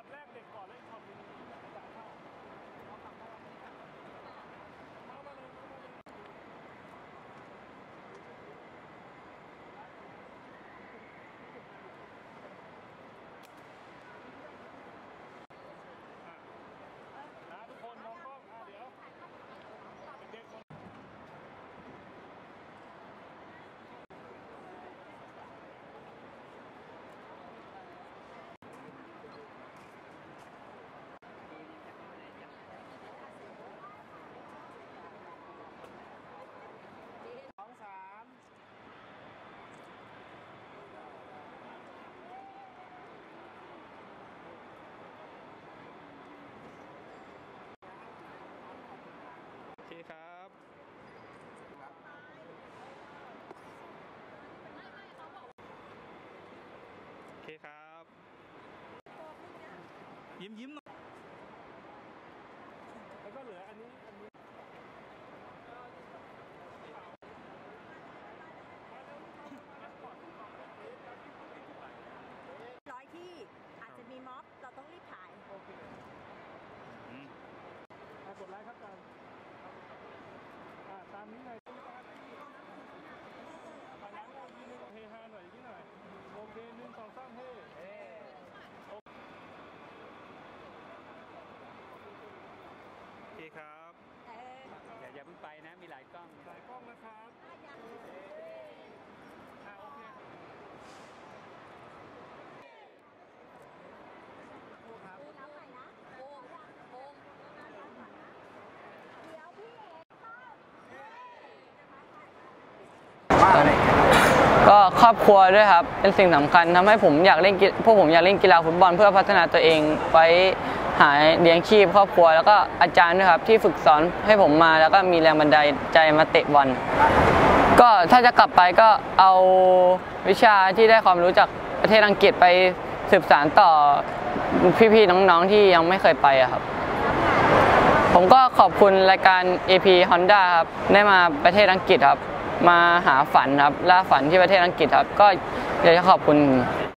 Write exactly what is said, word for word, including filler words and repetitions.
แรกเด็กก่อนแล้วอีกช็อตนึงจ่ายเข้าเอากลับมาเอามาเลยเอามาเลยนะทุกคนมองกล้องอ่ะเดี๋ยวเด็กๆคนสองสามโอเคครับโอเคครับยิ้มยิ้มหน่อยแล้วก็เหลืออันนี้อันนี้ร้อยที่อาจจะมีม็อบเราต้องรีบถ่ายโอเคกดไลค์ครับการตามนี้หน่อยถ่ายหลังเราทีนึงเฮฮาหน่อยนิดหน่อยโอเคหนึ่งสองสามเฮโอเคครับอย่าอย่าเพิ่งไปนะมีหลายกล้องหลายกล้องนะครับอ่าโอเคโอ้ครับแล้วใหม่นะโอ้โอ้เดี๋ยวพี่เอกก็ครอบครัวด้วยครับเป็นสิ่งสำคัญทำให้ผมอยากเล่นพวกผมอยากเล่นกีฬาฟุตบอลเพื่อพัฒนาตัวเองไว้หาเลี้ยงชีพครอบครัวแล้วก็อาจารย์ด้วยครับที่ฝึกสอนให้ผมมาแล้วก็มีแรงบันดาลใจมาเตะบอลก็ถ้าจะกลับไปก็เอาวิชาที่ได้ความรู้จากประเทศอังกฤษไปสืบสานต่อพี่ๆน้องๆที่ยังไม่เคยไปครับผมก็ขอบคุณรายการ เอ พี Honda ครับได้มาประเทศอังกฤษครับมาหาฝันครับล่าฝันที่ประเทศอังกฤษครับก็อยากจะขอบคุณ